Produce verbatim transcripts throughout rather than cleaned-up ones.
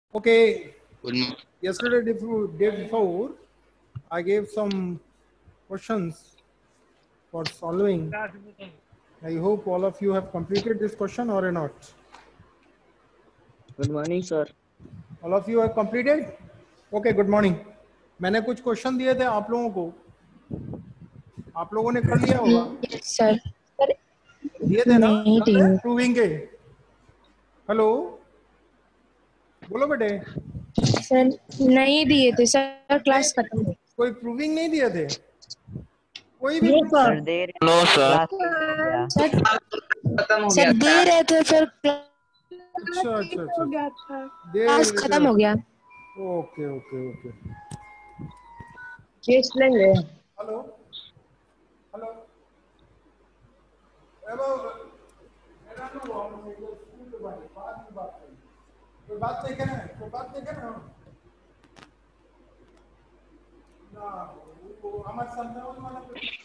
Okay, yesterday day before, day before, I gave some questions for solving. I hope all of you have completed this question or not. Good morning, sir. All of you have completed? Okay, good morning. मैंने कुछ question दिए थे आप लोगों को, आप लोगों ने कर लिया होगा? सर सर दिए थे ना नहीं दिए प्रूविंग के? हेलो, बोलो बेटे। सर नहीं दिए थे सर, क्लास खत्म। कोई प्रूविंग नहीं दिए थे? कोई भी सर दे रहे नो सर सर सर दे रहे थे फिर अच्छा अच्छा अच्छा दे क्लास रहे थे। खत्म हो गया। Okay okay okay. केस लेंगे। हेलो हेलो हेलो मेरा नो हम स्कूल के बारे में बात की बात करें। कोई बात नहीं करना है, कोई बात नहीं करना ना, वो हमारे संतान वाला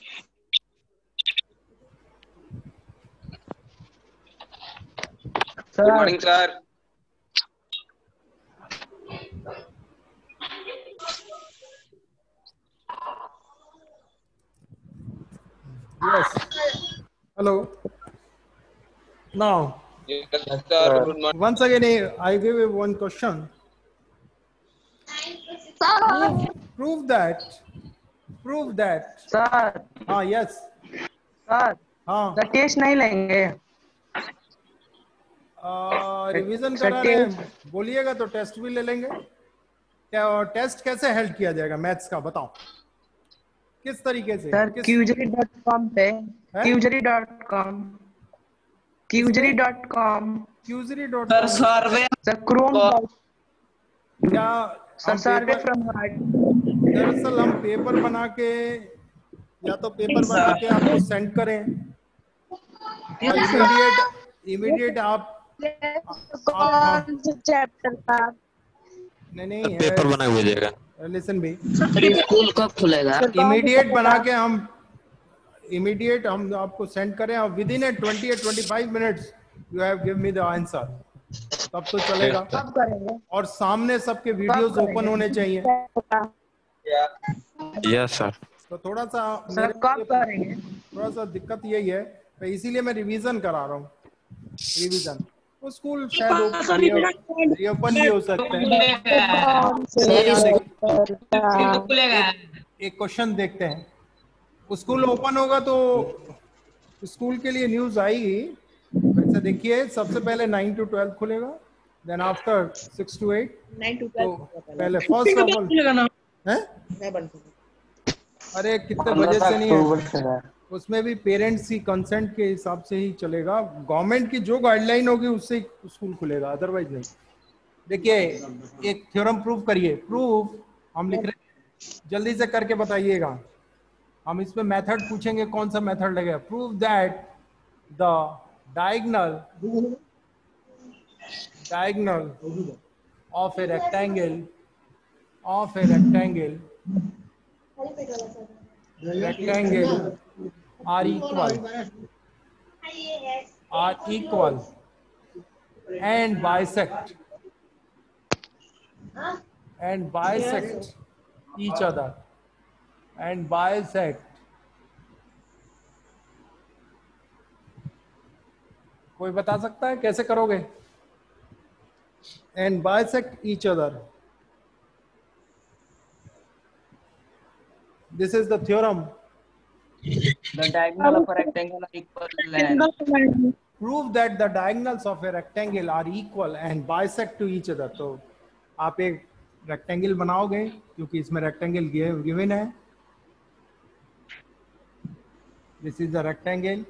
Good morning, sir. Yes. Hello. Now, Yes, sir. Good morning. once again, I give you one question. Prove, prove that. Prove that. Sir हाँ yes. सर हाँ सर टेस्ट नहीं लेंगे। रिवीजन सर करा रहे टेस्ट हैं, बोलिएगा तो टेस्ट भी ले लेंगे। क्या टेस्ट कैसे हेल्प किया जाएगा मैथ्स का, बताओ किस तरीके से? सर किस क्यूजरी डॉट कॉम पे है? क्यूजरी डॉट कॉम क्यूजरी डॉट कॉम क्यूजरी dot Sir, com survey. Sir chrome क्या सर हम सर्वे पेपर, फ्रॉम हार्ट दरअसल हम पेपर बना के या तो पेपर बना के आपको सेंड करें और इमीडिएट इमीडिएट आप आप हाँ चैप्टर का नहीं नहीं पेपर बना हुआ जाएगा। लिसन भी स्कूल कब खुलेगा? इमीडिएट बना के हम इमीडिएट हम आपको सेंड करें और विद इन ए ट्वेंटी या twenty five minutes you have give me the answer, तब तो चलेगा। कब करेंगे? और सामने सबके वीडियोस ओपन होने चाहिए। Yes sir. तो थोड़ा सा सर मेरे कब लिए करेंगे? थोड़ा सा दिक्कत यही है, तो इसीलिए मैं रिवीजन करा रहा हूँ। रिवीजन वो स्कूल शायद रीओपन भी हो सकते हैं। एक क्वेश्चन देखते हैं, स्कूल ओपन होगा तो स्कूल के लिए न्यूज आएगी। वैसे देखिए सबसे पहले नाइन टू ट्वेल्व खुलेगा, then after six to eight. तो पहले फर्स्ट ऑफ ऑल है, अरे कितने बजे से नहीं है, उसमें भी पेरेंट्स की कंसेंट के हिसाब से ही चलेगा। गवर्नमेंट की जो गाइडलाइन होगी उससे ही स्कूल खुलेगा, अदरवाइज नहीं। देखिए एक थ्योरम प्रूव करिए। प्रूफ हम लिख रहे हैं, जल्दी से करके बताइएगा। हम इसमें मेथड पूछेंगे, कौन सा मेथड लगेगा? Prove that the diagonal diagonal of a rectangle of a rectangle rectangle are equal are equal and bisect and bisect each other and bisect कोई बता सकता है कैसे करोगे? and bisect each other. This is the theorem. The diagonal of a rectangle are equal length. Prove that the diagonals of a rectangle are equal and bisect to each other. तो आप एक rectangle बनाओगे क्योंकि इसमें rectangle given है। This is the rectangle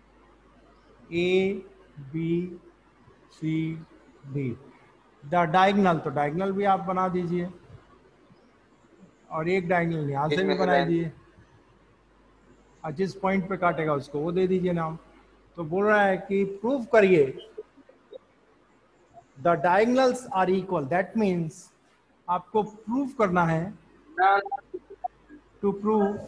A B C D. The diagonal, तो diagonal भी आप बना दीजिए और एक डायगोनल यहाँ से भी बना दीजिए और जिस पॉइंट पे काटेगा उसको वो दे दीजिए नाम। तो बोल रहा है कि प्रूव करिए the diagonals are equal. That means आपको प्रूव करना है, to prove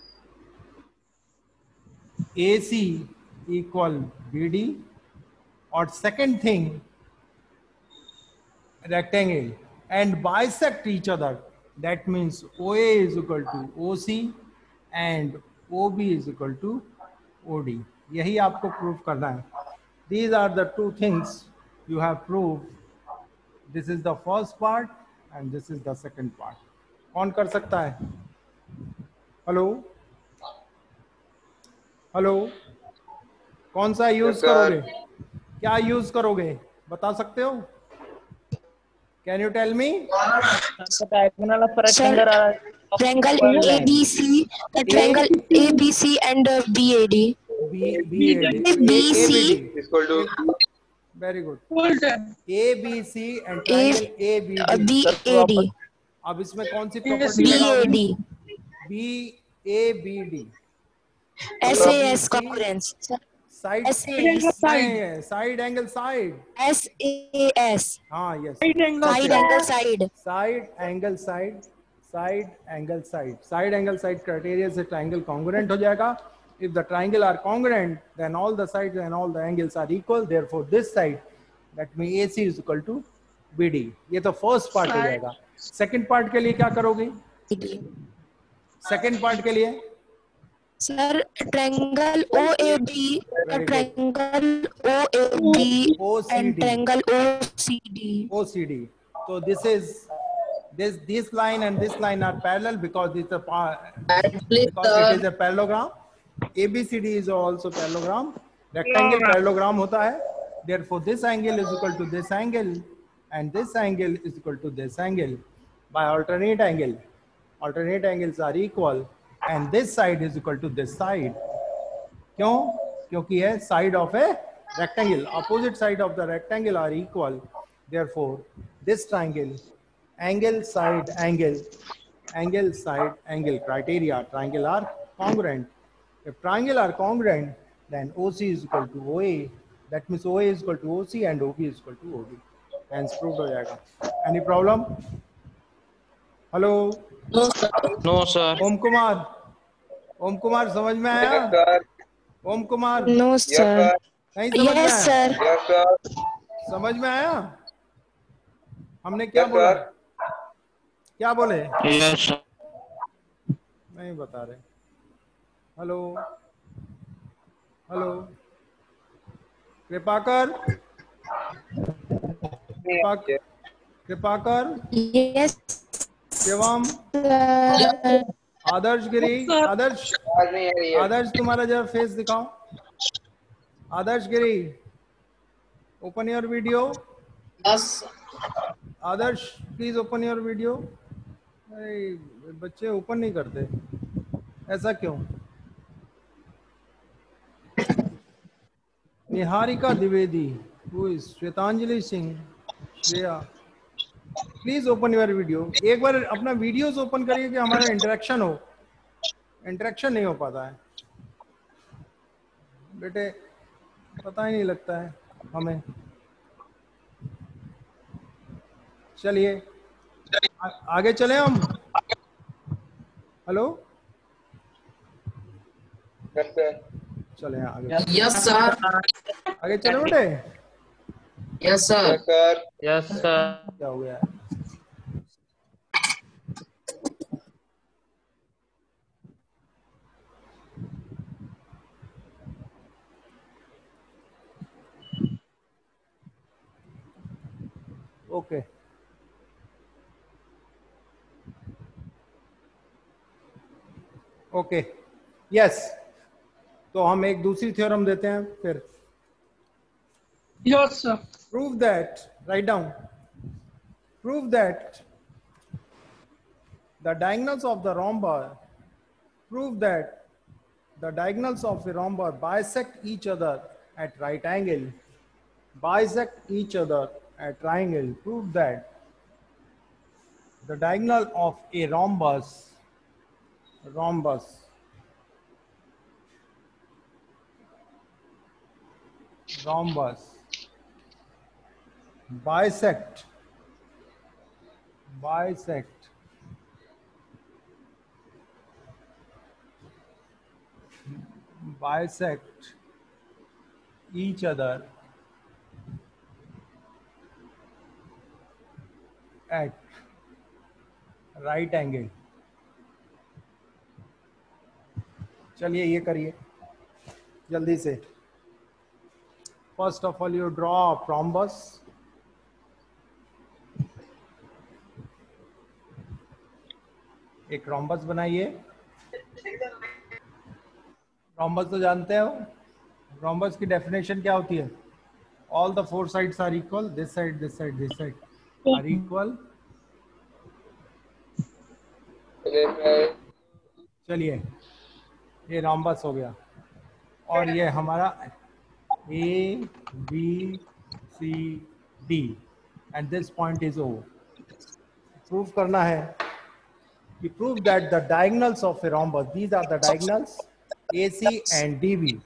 A C equal B D और second thing rectangle and bisect each other. That means O A is equal to O C and O B is equal to O D. यही आपको prove करना है. These are the two things you have proved. This is the first part and this is the second part. कौन कर सकता है? Hello hello कौन सा यूज करोगे? क्या यूज करोगे बता सकते हो? Can you tell me? The diagonal of a rectangle are Triangle A B C, the triangle A B C and uh, B A D. B B A D. A B C. is equal to Very good. A B C and triangle A B Uh, D. B A D. अब इसमें कौन सी property B A लगाओगे? D. B A B D. S A S congruence. Side S A S. side side angle side. S A S. हाँ yes. Side angle side. Side angle side. Side angle side. Side angle side criteria से triangle congruent हो जाएगा. If the triangle are congruent, then all the sides and all the angles are equal. Therefore, this side, that means A C is equal to B D. ये तो first part हो जाएगा. Second part के लिए क्या करोगे? Second part के लिए? Sir, triangle O A B, triangle O A B and triangle O C D. O C D. So this is this this line and this line are parallel because it's a because it is a parallelogram. A B C D is also parallelogram. Rectangle parallelogram होता है. Therefore, this angle is equal to this angle, and this angle is equal to this angle by alternate angle. Alternate angles are equal, and this side is equal to this side. क्यों? क्योंकि है side of a rectangle. Opposite side of the rectangle are equal. Therefore, this triangle, angle side angle, angle side angle criteria triangle are congruent. If triangle are congruent, then O C is equal to O A. That means O A is equal to O C and O B is equal to O D. Hence proved हो जाएगा. Any problem? Hello. no sir. ओम कुमार. ओम कुमार समझ में आया? yes sir, ओम Kumar. No, yes sir. sir, नहीं समझ में Yes, आया? sir. yes sir, समझ में आया? हमने क्या yes बोला? sir, क्या बोले? Yes sir. नहीं बता रहे. हेलो हेलो कृपाकर कृपा- कृपाकर Yes, शिवम sir. आदर्श गिरी आदर्श आवाज नहीं आ रही है. आदर्श तुम्हारा जरा फेस दिखाओ. Adarsh Giri open your video. Adarsh please open your video. बच्चे ओपन नहीं करते, ऐसा क्यों? Niharika Dwivedi, who is Shwetanjali Singh, Shreya, please open your video. एक बार अपना वीडियोस ओपन करिए कि हमारा इंटरेक्शन हो. इंटरेक्शन नहीं हो पाता है बेटे, पता ही नहीं लगता है हमें. चलिए आगे चले हम. हेलो yes sir, चले आगे. Yes, sir. आगे चले बेटे. Yes, sir. yes sir, Yes sir. क्या हो गया? Okay okay yes. तो हम एक दूसरी थ्योरम देते हैं फिर. Yes, sir. Prove that, write down, prove that the diagonals of the rhombus, prove that the diagonals of a rhombus bisect each other at right angle, bisect each other at triangle. Prove that the diagonal of a rhombus, rhombus, rhombus bisect bisect bisect each other at right angle. चलिए ये करिए जल्दी से. First of all, you draw a rhombus. एक rhombus बनाइए. rhombus तो जानते हो. rhombus की definition क्या होती है? All the four sides are equal. This side, this side, this side are equal. चलिए ये rhombus हो गया और ये हमारा A, B, C, D and this point is O. Prove करना है कि prove that the diagonals of a rhombus, these are the diagonals A C and D B,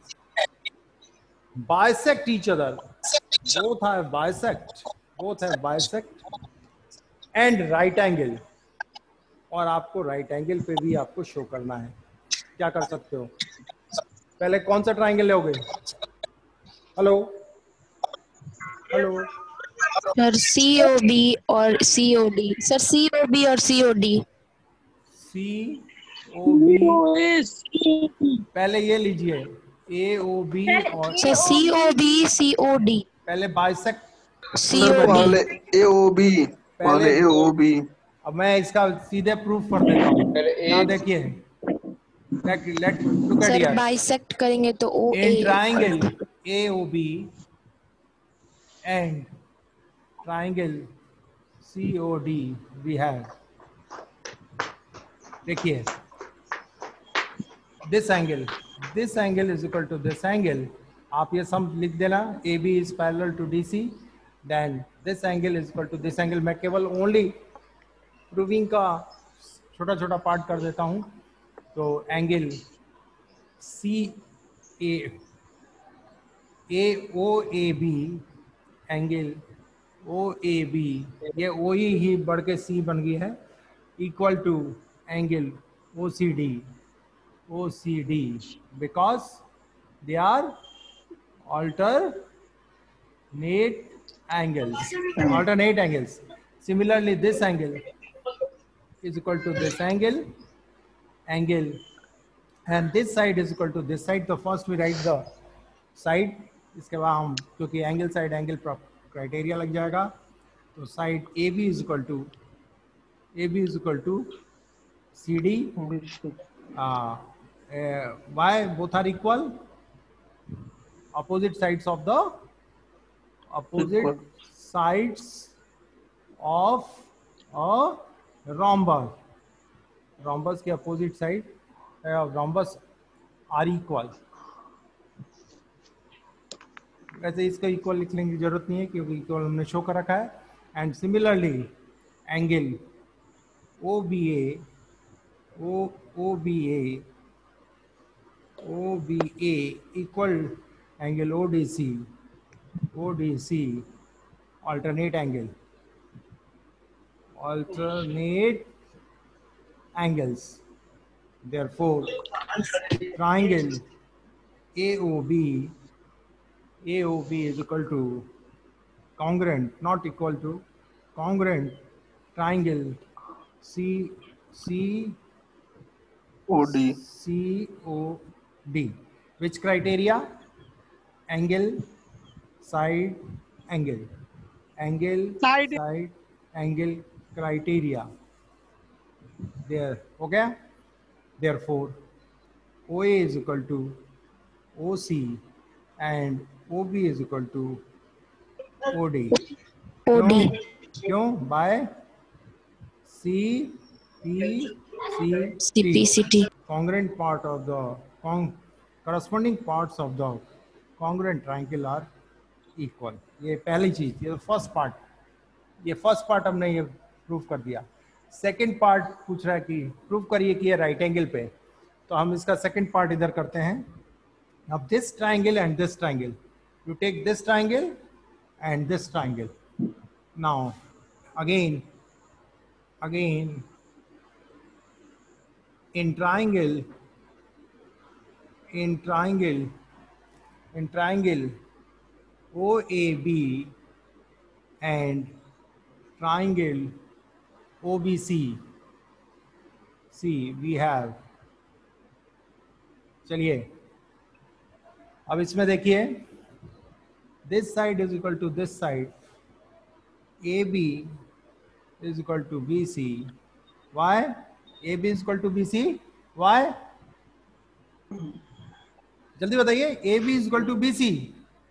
bisect each other. Both are bisect, both have bisect and right angle. और आपको right angle पे भी आपको show करना है. क्या कर सकते हो? पहले कौन सा ट्राइंगल लोगे? Hello hello sir C O B और C O D. Sir C O B और सी ओ डी. सी ओ बी पहले ये लीजिए ए ओ बी और sir C O B C O D. पहले बाइसेक्ट सी ओ पहले D. ए O B पहले ए O B. अब मैं इसका सीधे प्रूफ कर देता हूँ. यहाँ देखिए let let look at sir here. Bisect करेंगे तो ओ In A. triangle A O B and triangle C O D we have, देखिए this angle, this angle is equal to this angle. आप ये सम लिख देना. A B is parallel to D C, then this angle is equal to this angle. मैं केवल only proving का छोटा छोटा पार्ट कर देता हूँ. तो angle C A A O A B angle O A B, ये ओ ही ही बढ़ के सी बन गई है, equal to angle O C D. O C D because they are alternate angles, alternate angles. Similarly, this angle is equal to this angle, angle, and this side is equal to this side. So first we write the side. इसके बाद हम क्योंकि angle side angle criteria लग जाएगा, तो side A B is equal to A B is equal to C D. Why both are equal. opposite sides of the opposite sides of a rhombus. rhombus के opposite side uh, rhombus are equal. वैसे इसका equal लिखने की जरूरत नहीं है क्योंकि equal हमने शो कर रखा है. And similarly angle O B A O O B A O B A equal angle O D C, O D C, alternate angle, alternate angles. Therefore, triangle A O B, A O B is equal to congruent, not equal to, congruent triangle C C O D. C O D. Which criteria? Angle, side, angle, angle, Side. side, angle criteria. There, okay. Therefore, O A is equal to O C and O B is equal to O D. O D. क्यों? By C P C C P C T. Congruent part of the con corresponding parts of the congruent triangle are equal. ये पहली चीज, ये first part. ये first part हमने ये prove कर दिया. सेकंड पार्ट पूछ रहा है कि प्रूव करिए कि ये राइट एंगल पे. तो हम इसका सेकंड पार्ट इधर करते हैं. अब this triangle and this triangle, you take this triangle and this triangle. Now again again in triangle in triangle in triangle O A B and triangle O B C. C we have. चलिए अब इसमें देखिए, this side is equal to this side. A B is equal to B C. Why? A B is equal to B C. Why? जल्दी बताइए. A B is equal to B C.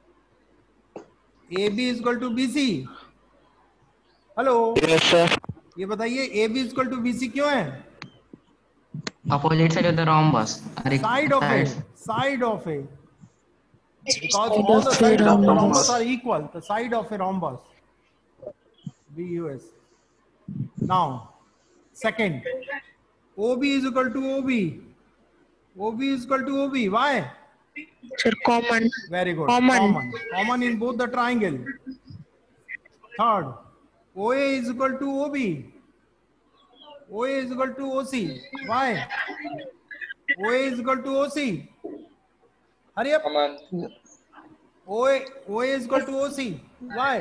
A B is equal to B C. Hello. Yes sir. ये बताइए A B is equal to B C क्यों है? Opposite side of the rhombus. Side of A. Side of A. Because all the sides of the rhombus are equal. The side of a rhombus. B U S. Now, second, O B is equal to O B. O B is equal to O B. Why? Sir, common. Very good. Common. Common. Common in both the triangle. Third, O A is equal to O B. O A is equal to O C. Why? O A is equal to O C. Hurry up. Come on. O A, O A is equal to O C. Why?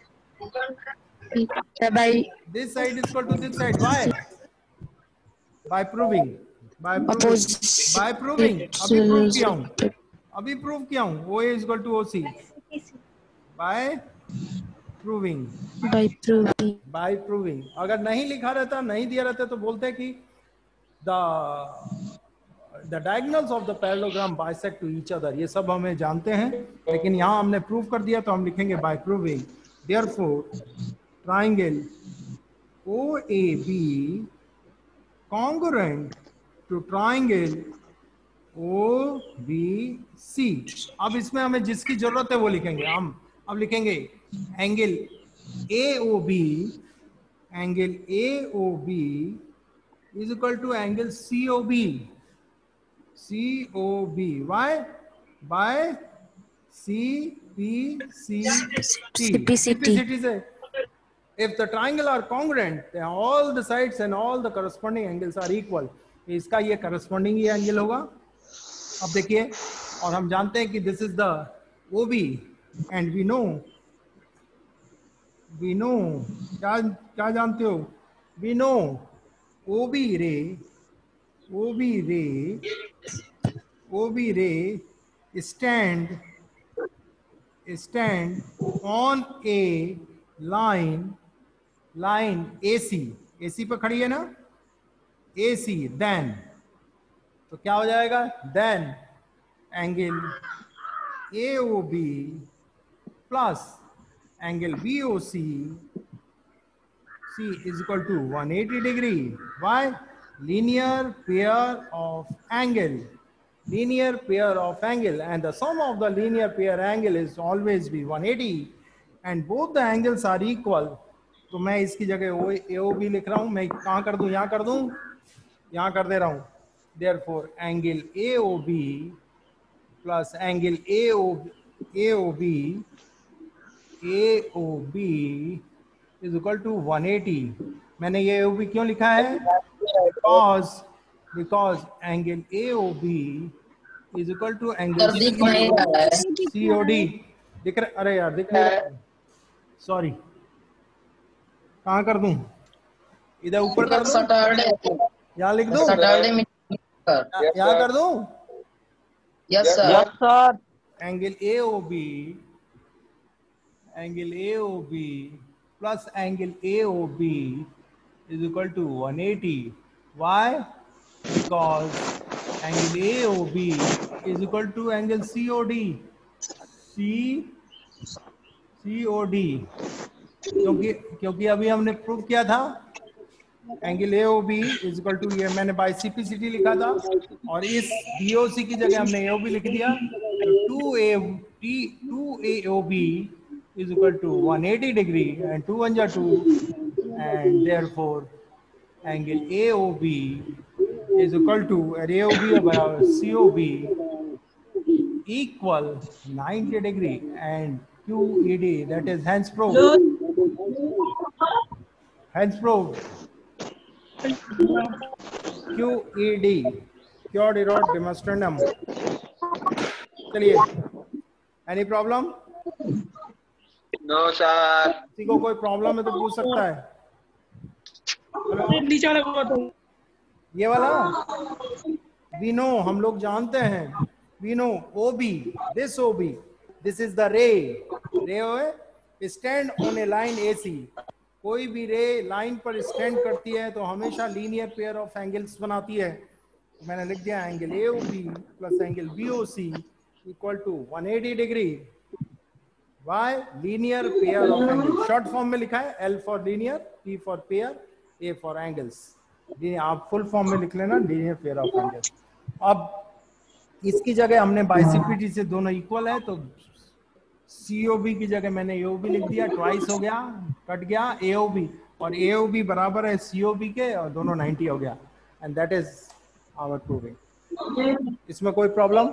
By This side is equal to this side. Why? By proving. By proving. opposite. By proving. अभी prove किया हूँ. अभी prove किया हूँ. O A is equal to O C. By proving. By proving. By proving. अगर नहीं लिखा रहता, नहीं दिया रहता तो बोलते कि the the diagonals of the parallelogram bisect to each other. ये सब हमें जानते हैं, लेकिन यहाँ हमने prove कर दिया तो हम लिखेंगे by proving. Therefore, triangle O A B congruent to triangle O B C. अब इसमें हमें जिसकी जरूरत है वो लिखेंगे. हम अब लिखेंगे angle A O B, angle A O B is equal to angle C O B. C O B. Why? By C P C T. C P C T. से if the triangle are congruent, then all the sides and all the corresponding angles are equal. इसका ये corresponding ये angle होगा. अब देखिए, और हम जानते हैं कि this is the O B, and we know, we know, क्या क्या जानते हो? We know O B ray, O B ray, O B ray stand stand on a line line A C. A C पे खड़ी है ना? A C. Then तो क्या हो जाएगा? Then angle A O B plus angle B O C C is equal to one hundred eighty degree. Why? Linear pair of angle. Linear pair of angle, and the sum of the linear pair angle is always be one hundred eighty, and both the angles are equal. तो मैं इसकी जगह A O B लिख रहा हूँ. मैं कहाँ कर दूँ? यहाँ कर दूँ, यहाँ कर दे रहा हूँ. Therefore, angle A O B plus angle A O B A O B is equal to one hundred eighty. मैंने ये A O B क्यों लिखा है? Because because angle A O B is equal to angle C O D. दिख रहा? अरे यार दिख नहीं रहा. Sorry. कहाँ कर दूं? इधर ऊपर कर दूं? यहाँ लिख दूं? यहाँ कर दूं? Yes sir. Yes sir. Angle A O B, angle A O B plus angle A O B is equal to one hundred eighty. Why? Because angle A O B is equal to angle C O D. C C O D. क्योंकि क्योंकि अभी हमने prove किया था angle A O B is equal to, ये मैंने by C P C T लिखा था, और इस B O C की जगह हमने A O B लिख दिया. To A O B is equal to one hundred eighty degree, and two one is two, and therefore angle A O B is equal to A O B बराबर C O B equal ninety degree, and Q E D, that is hence proved. Hence proved. Q E D, Quod Error Demonstrandum. चलिए, any problem? No sir. किसी को कोई problem है तो पूछ सकता है. नीचे वाला ये वाला वी नो, हम लोग जानते हैं, we know O B, this O B, this is the ray, ray stand on a line A C। कोई भी रे लाइन पर स्टैंड करती है तो हमेशा लीनियर पेयर ऑफ एंगल्स बनाती है। मैंने लिख दिया angle A O B plus angle B O C equal to one eighty degree by linear pair of angle. Short form में लिखा है L for linear, P for pair, A for angles. आप full form में लिख लेना linear pair of angles. अब इसकी जगह हमने बाइसिपिटी से दोनों इक्वल है तो सीओबी की जगह मैंने एओबी लिख दिया, ट्वाइस हो गया, कट गया एओबी, और एओबी बराबर है सीओबी के और दोनों नाइंटी हो गया। And that is our proving. इसमें कोई problem?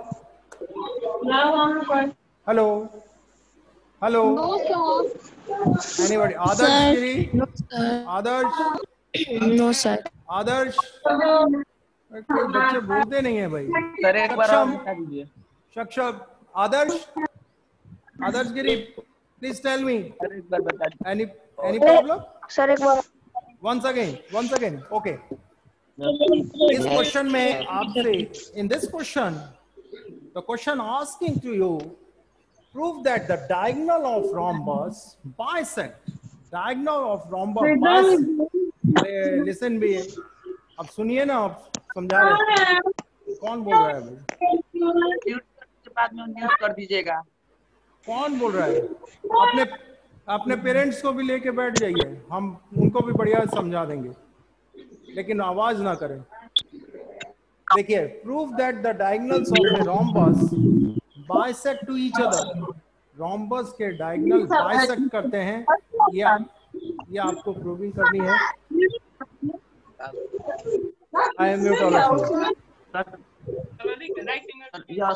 Hello hello anybody? Adarsh Giri, Adarsh? No sir. Adarsh? कोई बच्चे बोलते नहीं है भाई। सर एक बार और बता दीजिए। Saksham, Adarsh, Adarsh Giri, please tell me sir एक बार बता दीजिए। Any any problem? सर एक बार once again once again okay। इस क्वेश्चन में आपसे, in this question the question asking to you, prove that the diagonal of rhombus bisect diagonal of rhombus bisect। listen भी, अब सुनिए ना, आप समझा रहे हैं। कौन बोल रहा है भाई? बाद में म्यूट कर दीजिएगा। कौन बोल रहा है? अपने अपने पेरेंट्स को भी लेके बैठ जाइए, हम उनको भी बढ़िया समझा देंगे, लेकिन आवाज ना करें। देखिए, prove that the diagonals of a rhombus bisect to each other. Rhombus के डायगोनल बाइसेक्ट करते हैं, ये ये आपको प्रूविंग करनी है। I am mute all of you.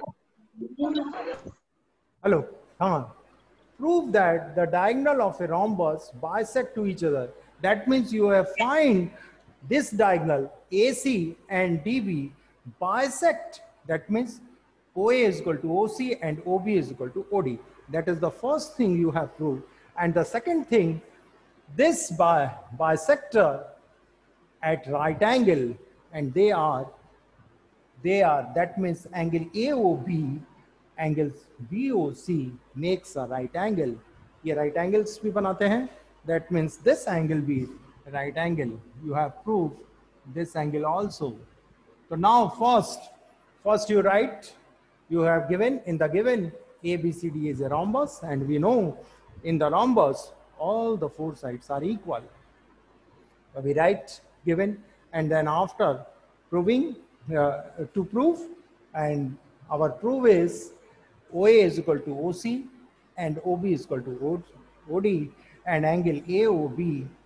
Hello, हाँ। Prove that the diagonal of a rhombus bisect to each other. That means you have find this diagonal A C and D B bisect. That means O A is equal to O C and O B is equal to O D. That is the first thing you have proved. And the second thing, this bi bisector at right angle, and they are, they are, that means angle A O B angles B O C makes a right angle। ये right angles भी बनाते हैं। That means this angle be right angle। You have proved this angle also। So now first, first you write, you have given, in the given A B C D is a rhombus, and we know in the rhombus all the four sides are equal। So we write given, and then after proving, uh, to prove, and our proof is O A is equal to O C and O B is equal to O D, and angle A O B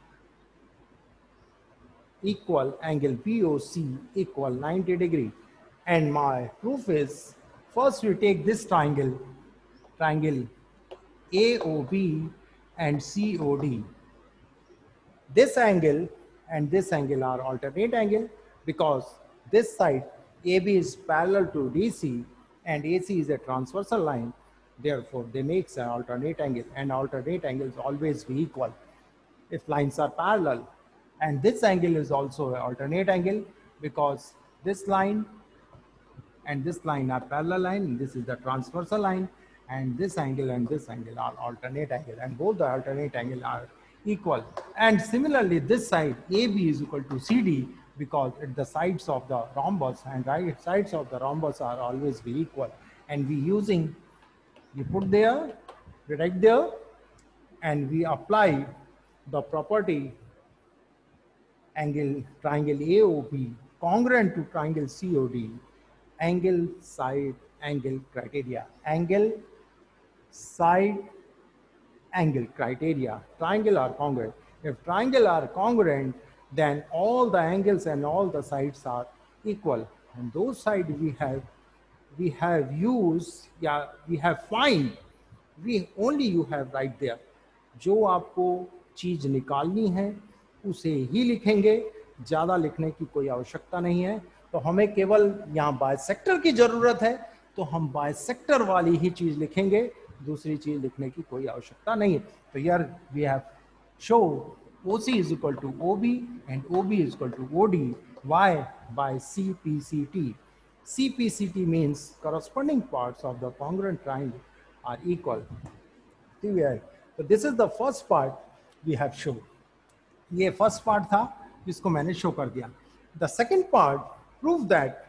equal angle B O C equal ninety degree। And my proof is, first we take this triangle, triangle A O B and C O D. This angle and this angle are alternate angle because this side A B is parallel to D C and A C is a transversal line. Therefore, they make an alternate angle, and alternate angles always be equal if lines are parallel. And this angle is also an alternate angle because this line and this line are parallel line. This is the transversal line, and this angle and this angle are alternate angle, and both the alternate angle are equal. And similarly, this side A B is equal to C D because at the sides of the rhombus and right sides of the rhombus are always be equal. And we using, we put there, we write there, and we apply the property angle triangle A O B congruent to triangle C O D, angle side angle criteria, angle side angle criteria. Triangle are congruent. If triangle are congruent, then all the angles and all the sides are equal. And those sides we have, we have used, yeah, we have find, we only you have right there. जो आपको चीज निकालनी है उसे ही लिखेंगे, ज्यादा लिखने की कोई आवश्यकता नहीं है। तो हमें केवल यहाँ बाइसेक्टर की जरूरत है, तो हम बाइसेक्टर वाली ही चीज लिखेंगे, दूसरी चीज लिखने की कोई आवश्यकता नहीं है। तो यार we have show O C is equal to O B and O B is equal to O D. Why? By C P C T. C P C T means corresponding parts of the congruent triangle are equal. So this is the first part we have shown. ये first part था जिसको मैंने show कर दिया. The second part prove that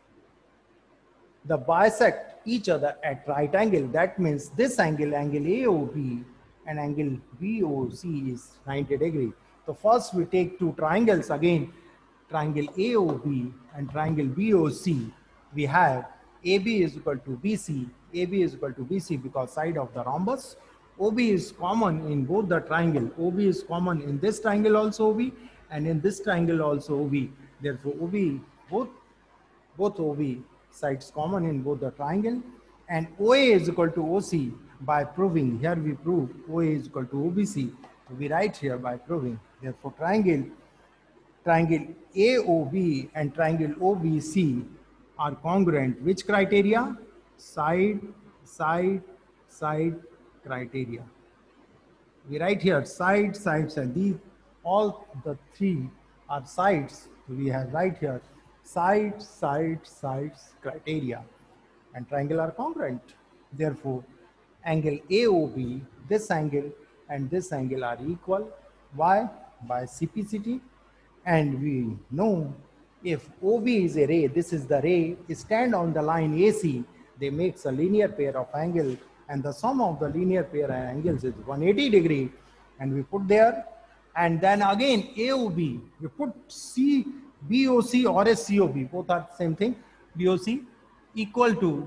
the bisect each other at right angle. That means this angle, angle A O B and angle B O C is ninety degree. So first we take two triangles again, triangle A O B and triangle B O C. We have A B is equal to B C, A B is equal to B C because side of the rhombus. O B is common in both the triangle. O B is common in this triangle also O B and in this triangle also O B. Therefore O B, both, both O B sides common in both the triangle, and O A is equal to O C by proving. Here we prove O A is equal to O B C. We write here by proving. Therefore triangle, triangle A O B and triangle O B C are congruent. Which criteria? Side, side, side criteria. We write here side, side, side. These all the three are sides. We have right here side, side, sides criteria, and triangle are congruent. Therefore, angle A O B, this angle and this angle are equal. Why? By C P C T. And we know if O B is a ray, this is the ray, stand on the line A C, they makes a linear pair of angles, and the sum of the linear pair of angles is one hundred eighty degree, and we put there. And then again A O B, we put C, B O C or a C O B, both are the same thing, B O C equal to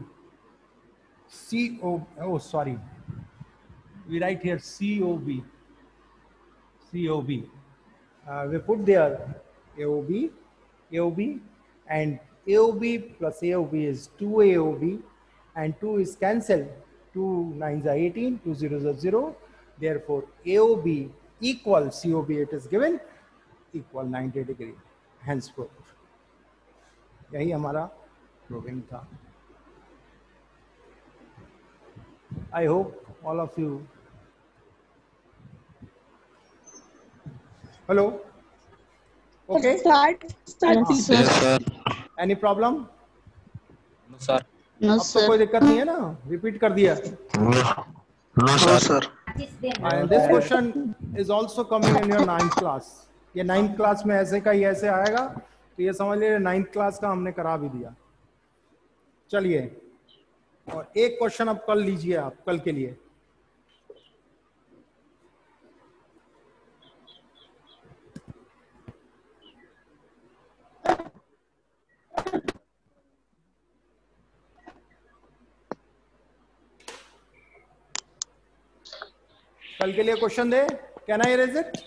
C O, oh sorry, we write here C O B, C O B. Uh, we put there A O B, A O B, and A O B plus A O B is two A O B, and two is cancelled, two nines are eighteen, two zeros are zero. Therefore, A O B equal C O B, it is given, equal ninety degree. Hence proved. यही हमारा proving था. I hope all of you. Hello. Okay. Start. Start. Yes, sir. Any problem? No, sir. No, अब तो कोई दिक्कत नहीं है ना? Repeat कर दिया. No, sir. And this question is also coming in your ninth class. ये ninth class में ऐसे का ही ऐसे आएगा, तो ये समझ लीजिए ninth class का हमने करा भी दिया. चलिए, और एक क्वेश्चन अब कल लीजिए आप, कल के लिए. कल के लिए क्वेश्चन दे. Can I raise it?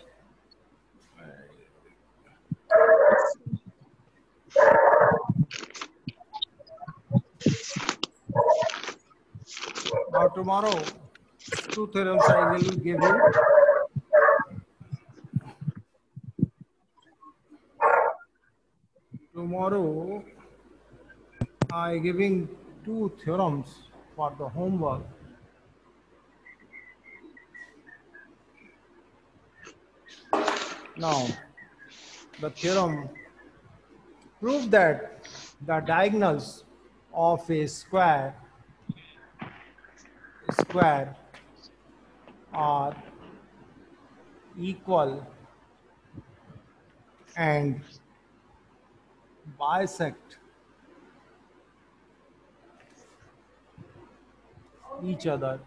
Now tomorrow, two theorems I will give you. Tomorrow, I giving two theorems for the homework. Now, the theorem proves that the diagonals of a square square are equal and bisect each other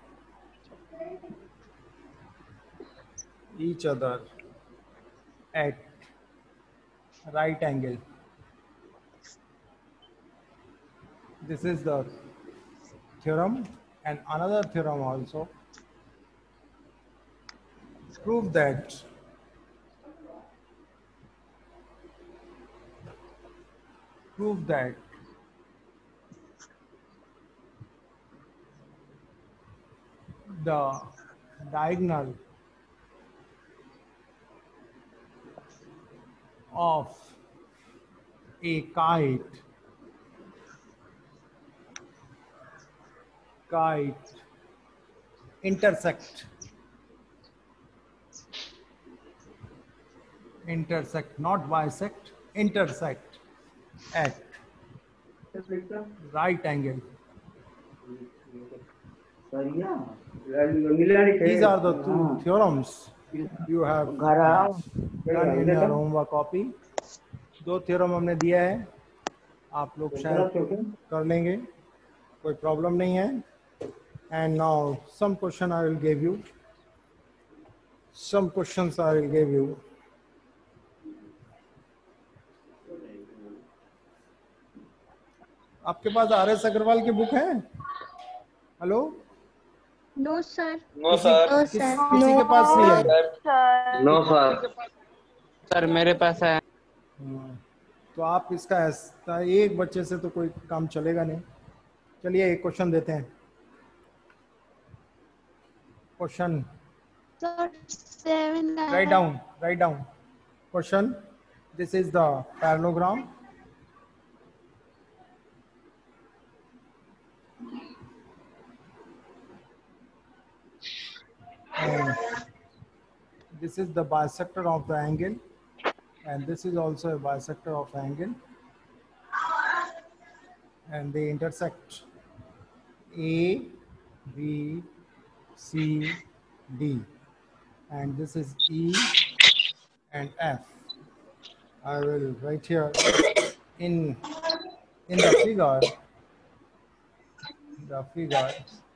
each other at right angle. This is the theorem, and another theorem also prove that prove that the diagonal of a kite kite intersect intersect, not bisect, intersect at right angle. These are the two theorems you have done in your homework copy. दो theorem हमने दिया है, आप लोग शायद कर लेंगे, कोई प्रॉब्लम नहीं है. And now some question I will give you. Some questions I will give you. आपके पास आर एस अग्रवाल की बुक है? Hello? No sir. No sir. किस, किसी के पास नहीं है? No sir. सर मेरे पास है. तो आप इसका ऐसा एक बच्चे से तो कोई काम चलेगा नहीं. चलिए एक क्वेश्चन देते हैं. Question write down, write down question. This is the parallelogram. And this is the bisector of the angle, and this is also a bisector of the angle, and they intersect A, B, C, D, and this is E and F. I will write here in in the figure, the figure,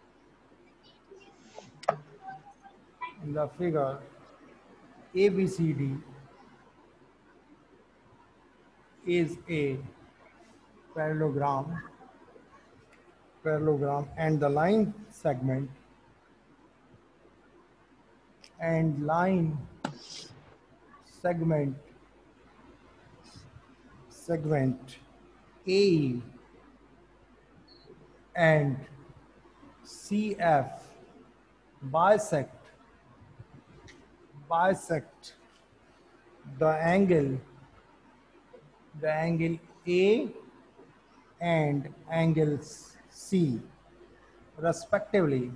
in the figure A B C D is a parallelogram, parallelogram, and the line segment and line segment segment A E and C F bisect bisect the angle the angle A and angle C respectively.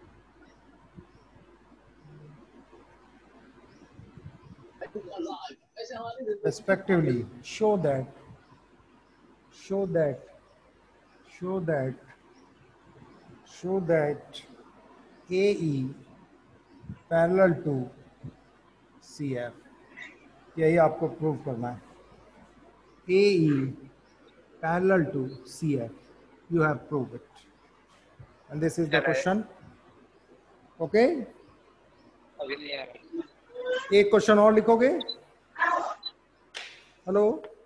Respectively, show that show that show that show that A E parallel to C F. यही आपको prove करना है. A E parallel to C F. You have proved it. And this is the question. Okay? एक question और लिखोगे? Hello?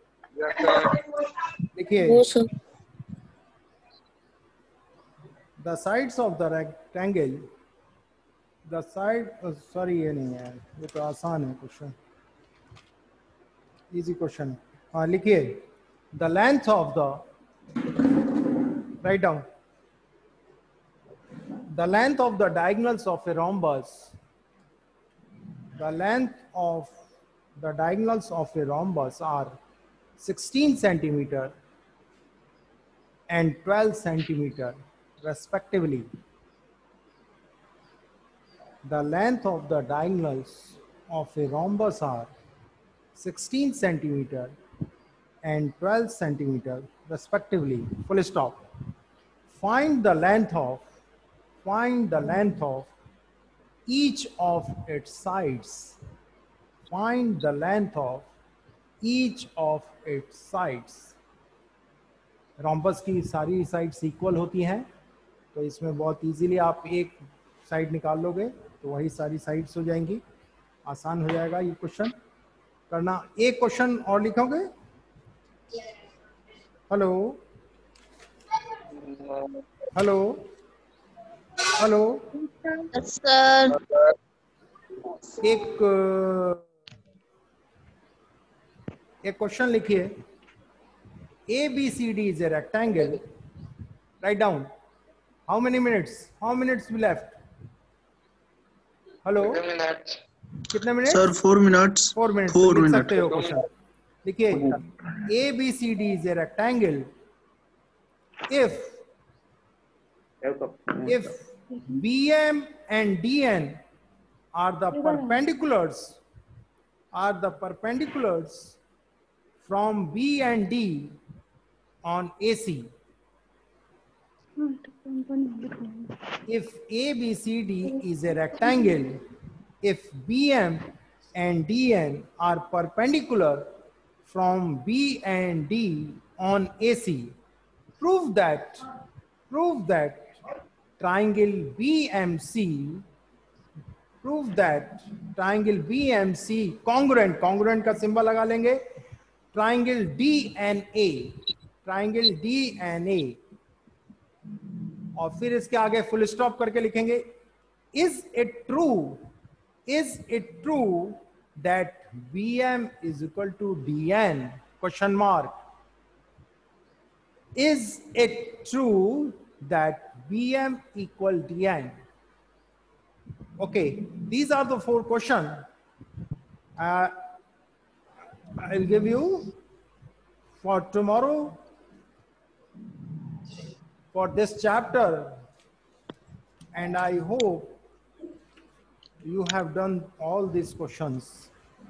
देखिए. The sides of the rectangle, the side, oh, sorry ये नहीं है, ये तो आसान है क्वेश्चन, इजी क्वेश्चन है. हाँ लिखिए. The length of the, write down, the length of the diagonals of a rhombus, the length of the diagonals of a rhombus are sixteen centimeter and twelve centimeter respectively. The length of the diagonals of a rhombus are sixteen centimeter and twelve centimeter respectively. Full stop. Find the length of find the length of each of its sides. Find the length of each of its sides. Rhombus की सारी sides equal होती हैं, तो इसमें बहुत easily आप एक side निकाल लोगे तो वही सारी साइड्स हो जाएंगी. आसान हो जाएगा ये क्वेश्चन करना. एक क्वेश्चन और लिखोगे? Hello hello hello sir. एक एक क्वेश्चन लिखिए. A B C D is a rectangle. Write down. How many minutes? How minutes we left? Hello. कितने minute? Sir, four minutes. Four minutes. Four लिख minutes. सकते हो question. देखिए, A B C D is a rectangle. If if B M and D N are the perpendiculars are the perpendiculars from B and D on A C? If A B C D is a rectangle, if B M and D N are perpendicular from B and D on A C, prove that prove that triangle B M C prove that triangle B M C congruent congruent का symbol लगा लेंगे, triangle D N A triangle D N A और फिर इसके आगे full stop करके लिखेंगे, is it true is it true that B M is equal to D N question mark. Is it true that B M equal D N? Okay, these are the four questions. Uh, I'll give you for tomorrow for this chapter, and I hope you have done all these questions.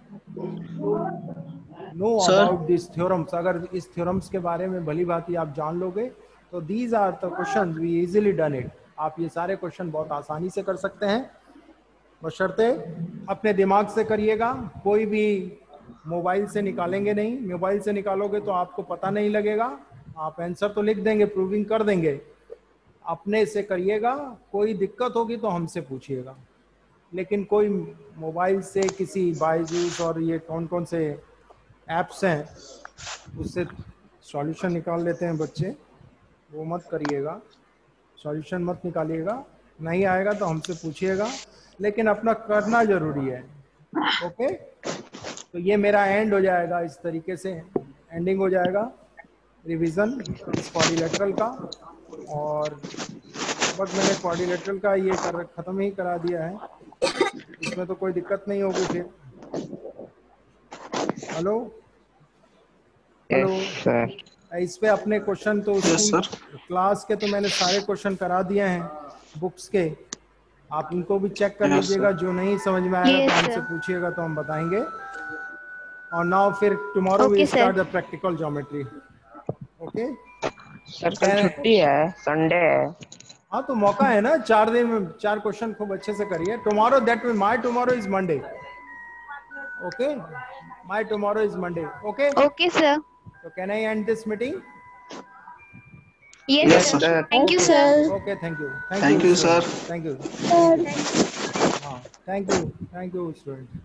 Know about these theorems. अगर इस theorems के बारे में भली भांति आप जान लोगे तो these are the questions we easily done it. आप ये सारे क्वेश्चन बहुत आसानी से कर सकते हैं, बशर्ते अपने दिमाग से करिएगा, कोई भी मोबाइल से निकालेंगे नहीं. मोबाइल से निकालोगे तो आपको पता नहीं लगेगा, आप आंसर तो लिख देंगे, प्रूविंग कर देंगे. अपने से करिएगा, कोई दिक्कत होगी तो हमसे पूछिएगा. लेकिन कोई मोबाइल से किसी बायजूस और ये कौन कौन से ऐप्स हैं उससे सॉल्यूशन निकाल लेते हैं बच्चे, वो मत करिएगा. सॉल्यूशन मत निकालिएगा, नहीं आएगा तो हमसे पूछिएगा, लेकिन अपना करना जरूरी है. ओके, तो ये मेरा एंड हो जाएगा, इस तरीके से एंडिंग हो जाएगा रिवीजन इस क्वाड्रिलेटरल का. और बस मैंने क्वाड्रिलेटरल का ये कर ख़त्म ही करा दिया है, इसमें तो कोई दिक्कत नहीं होगी फिर. हेलो हेलो सर, इस पे अपने क्वेश्चन तो क्लास के तो मैंने सारे क्वेश्चन करा दिए हैं बुक्स के, आप उनको भी चेक कर लीजिएगा. जो नहीं समझ में आएगा तो हमसे पूछिएगा तो हम बताएंगे. और नाउ फिर tomorrow we start the practical geometry. Okay sir कल छुट्टी है, संडे है. हाँ तो मौका है ना, चार दिन में चार क्वेश्चन खूब अच्छे से करिए. Tomorrow that mean my tomorrow is Monday. Okay, my tomorrow is Monday. Okay Okay, sir. so can I end this meeting? Yes, Yes, sir. sir. Thank you, sir. Okay, thank you. Thank you, sir. Thank you. Sir. हाँ, thank you. Thank you, student.